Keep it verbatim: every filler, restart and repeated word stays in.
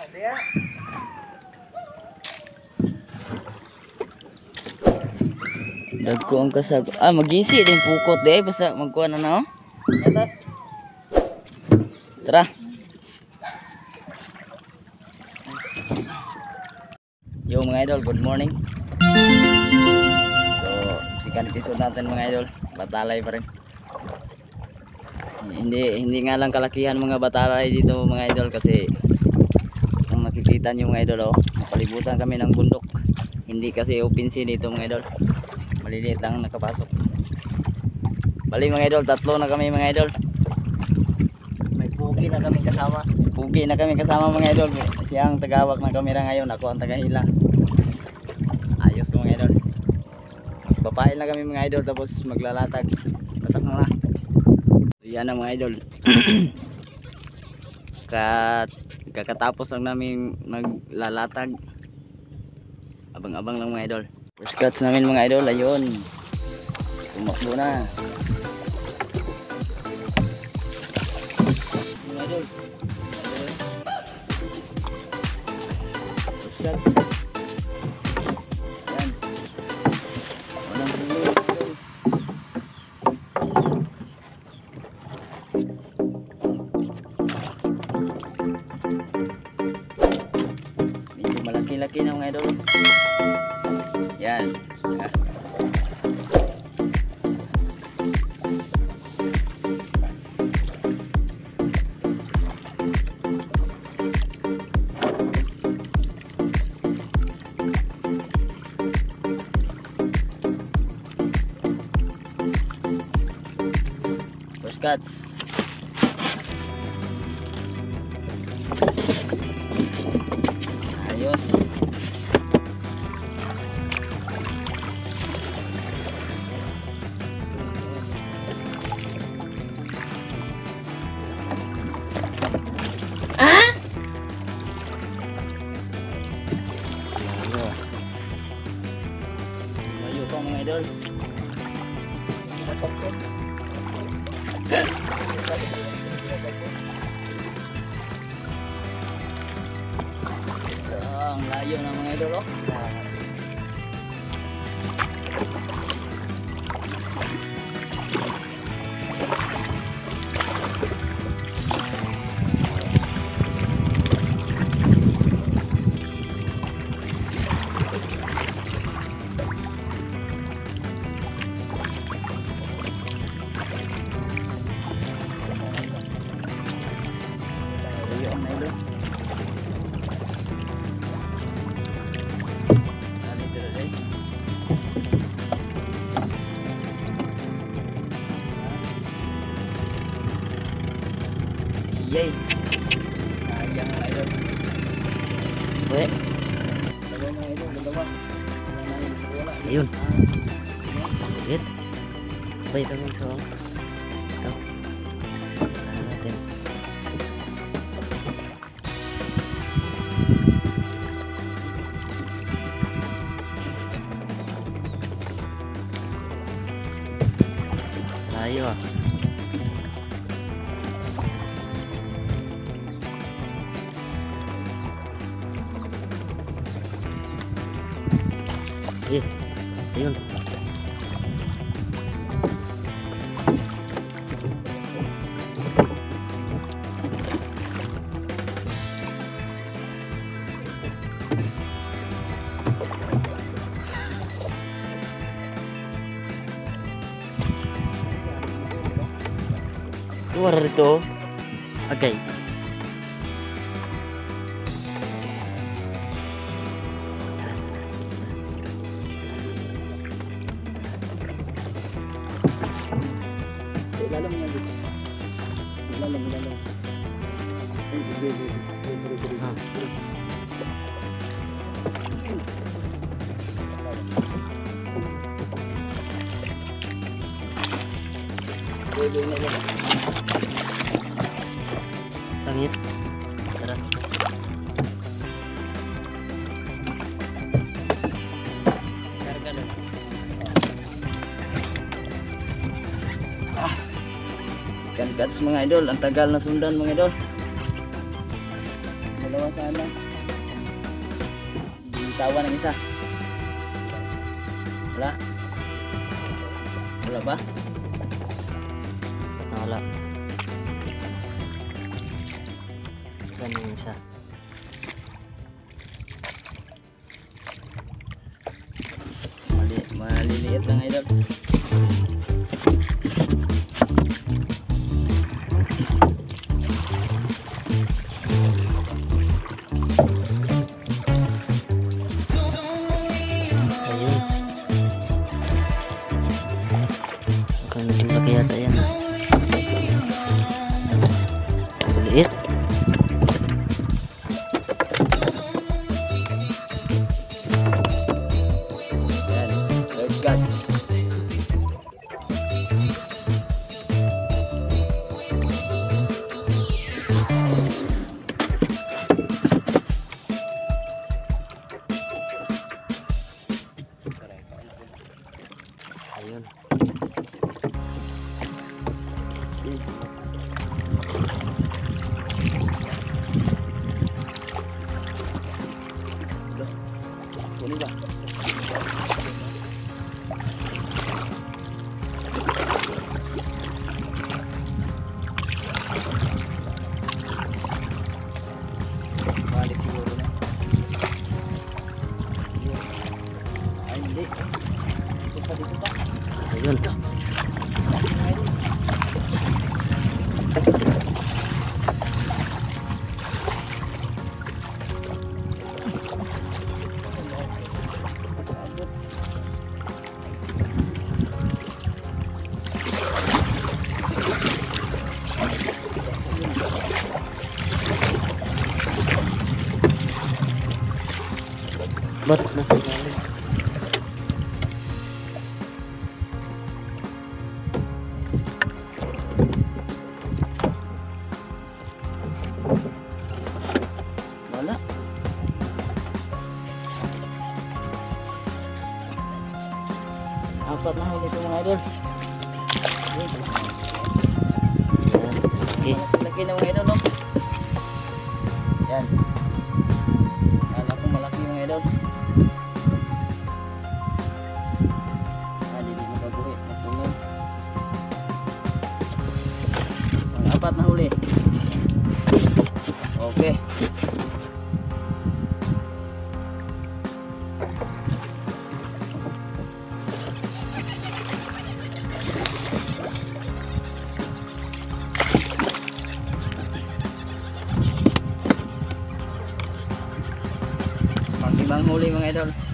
Dagko ang kasag. Ah, magisi din pukot di basta magkuha na na oh. Ito. Tara. Yo mga idol, good morning. So, sikan episode natin mga idol. Batalay pa rin. Hindi hindi nga lang kalakihan mga batalay dito mga idol kasi kung makikita niyo mga idol oh, napalibutan kami ng bundok. Hindi kasi open sea dito mga idol. Maliliit lang nakapasok. Bali mga idol, tatlo na kami mga idol. May pugi na kami kasama. May pugi na kami kasama mga idol. Siya ang tagawak ng kamera ngayon, ako ang tagahila. Ayos mga idol. Papain na kami mga idol tapos maglalatag. Pasak na na. So, yan na mga idol. Kat kakatapos lang namin maglalatag. Abang-abang lang mga idol. First cuts namin mga idol, ayun. Tumakbo na. Mga idol. First cuts. Ayan. Walang tuloy mga idol. Medyo malaki-laki na mga idol. Yan. First cuts. Ayos. Ah? Layo. Layo pa mga idol. Ang layo ng mga idol oh. Yay. Sayang mga idol. Weh. Dalawa mga idol, dalawa. Ayun. Wait. Apa itu kan soal? Tahu. Natin. Layo ah. Iya, ayun. Keluar itu. Oke. Lalam niya dito. Lalam, lalam. Sangit. Tara. Karga na. Ikan cats mga idol, ang tagal na sundan mga idol. Dalawa sana na. Bitawan ng isa. Wala. Wala ba? Wala. Saan yung isa? Mali, maliliit lang idol. Ayun. Mukhang medyo laki yata yan ah. Maliit. Yan, bird cats. Ayun. Kunin ba? Balik siguro na. Ay hindi. Dito pa, dito pa. Ayun. Ba't nasa ilalim? Wala. Apat na huli ito mga idol. Yan. Okay. Laki na mga idol, no? Yan. Kala ko malaki mga idol. Hindi mo baguhin. Napunan. Ang apat na huli. Okay. Pang ibang huli mga idol.